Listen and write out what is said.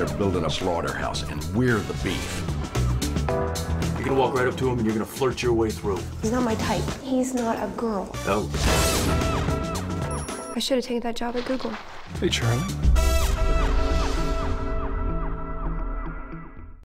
They're building a slaughterhouse, and we're the beef. You're gonna walk right up to him and you're gonna flirt your way through. He's not my type. He's not a girl. Oh. I should have taken that job at Google. Hey, Charlie.